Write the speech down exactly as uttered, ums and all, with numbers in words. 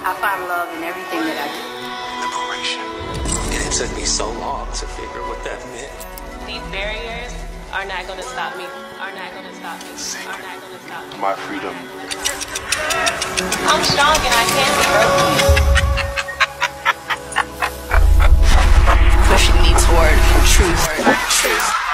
I find love in everything that I do. Liberation. And it took me so long to figure what that meant. These barriers are not going to stop me. Are not going to stop me. Are not going to stop me. My freedom. I'm strong and I can't be broken. Pushing me toward truth. Truth.